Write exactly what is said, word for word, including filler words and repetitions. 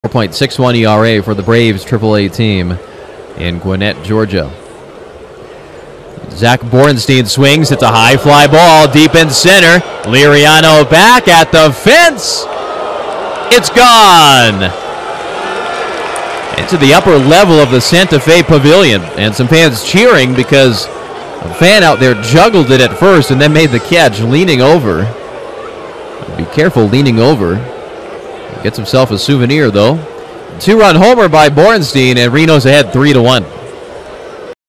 four point six one E R A for the Braves triple A team in Gwinnett, Georgia. Zach Borenstein swings. It's a high fly ball deep in center. Liriano back at the fence. It's gone into the upper level of the Santa Fe Pavilion, and some fans cheering because a fan out there juggled it at first and then made the catch leaning over. Be careful leaning over. Gets himself a souvenir though. Two-run homer by Borenstein, and Reno's ahead three to one.